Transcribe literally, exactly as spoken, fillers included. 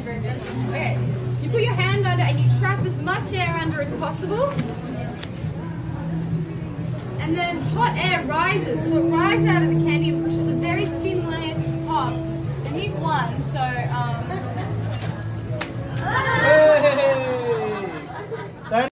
again, very beneficial. Okay, you put your hand under and you trap as much air under as possible. And then hot air rises, so it rises out of the